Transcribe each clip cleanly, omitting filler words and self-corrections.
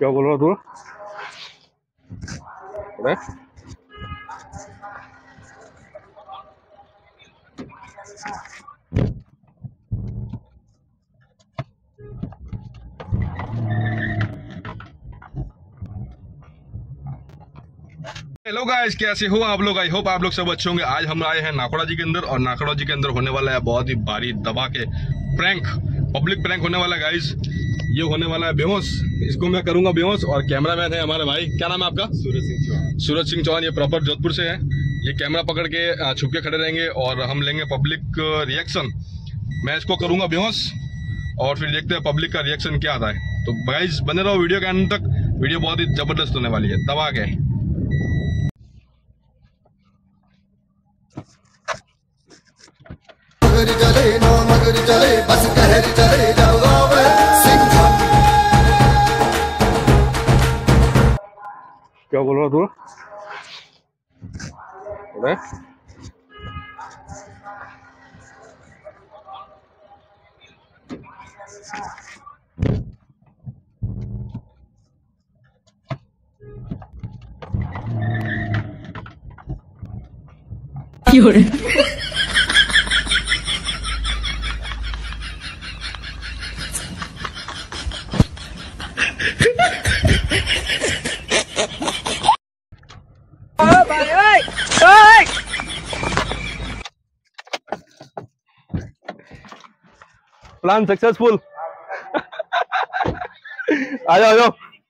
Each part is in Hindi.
क्या बोल रहा तू? हेलो गाइस, कैसे हो आप लोग? आई होप आप लोग सब अच्छे होंगे। आज हम आए हैं नाकोड़ा जी के अंदर, और नाकोड़ा जी के अंदर होने वाला है बहुत ही भारी दबा के प्रैंक, पब्लिक प्रैंक होने वाला है गाइस। ये होने वाला है बेहोश, इसको मैं करूंगा बेहोश। और कैमरामैन है हमारे भाई, क्या नाम है आपका? सूरज सिंह चौहान। सूरज सिंह चौहान, ये प्रॉपर जोधपुर से है। ये कैमरा पकड़ के छुप के खड़े रहेंगे और हम लेंगे पब्लिक रिएक्शन। मैं इसको करूंगा बेहोश और फिर देखते हैं पब्लिक का रिएक्शन क्या आता है। तो गाइस बने रहो वीडियो के अंत तक, वीडियो बहुत ही जबरदस्त होने वाली है, दबा के। चले ना मगर चले बस कहर चले जाओ क्या बोल रहा तू? Plan successful. आ जाओ।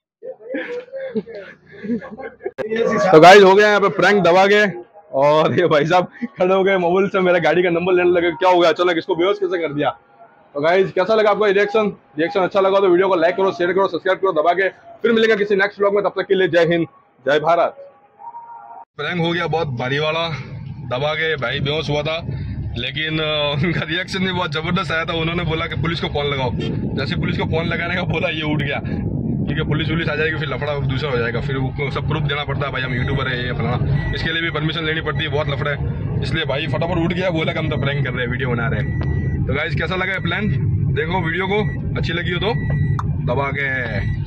तो गाइस हो गया यहाँ पे प्रैंक दबा के, और ये भाई साहब खड़े हो गए, मोबाइल से मेरा गाड़ी का नंबर लेने लगे। क्या हो गया अचानक, इसको बेहोश कैसे कर दिया? तो गाइस कैसा लगा आपको रिएक्शन अच्छा लगा तो वीडियो को लाइक करो, शेयर करो, सब्सक्राइब करो दबा के। फिर मिलेंगे किसी नेक्स्ट व्लॉग में, तब तक के लिए जय हिंद, जय भारत। प्रैंक हो गया बहुत भारी वाला, दबा के भाई बेहोश हुआ था, लेकिन उनका रिएक्शन भी बहुत जबरदस्त आया था। उन्होंने बोला कि पुलिस को फोन लगाओ। जैसे पुलिस को फोन लगाने का बोला, ये उठ गया, क्योंकि पुलिस आ जाएगी, फिर लफड़ा दूसरा हो जाएगा, फिर सब प्रूफ देना पड़ता है, भाई हम यूट्यूबर है ये फलाना, इसके लिए भी परमिशन लेनी पड़ती है, बहुत लफड़ा है। इसलिए भाई फटाफट उठ गया, बोला कि हम तो प्रैंक कर रहे हैं, वीडियो बना रहे हैं। तो गाइस कैसा लगा प्लान? देखो वीडियो को, अच्छी लगी हो तो दबा के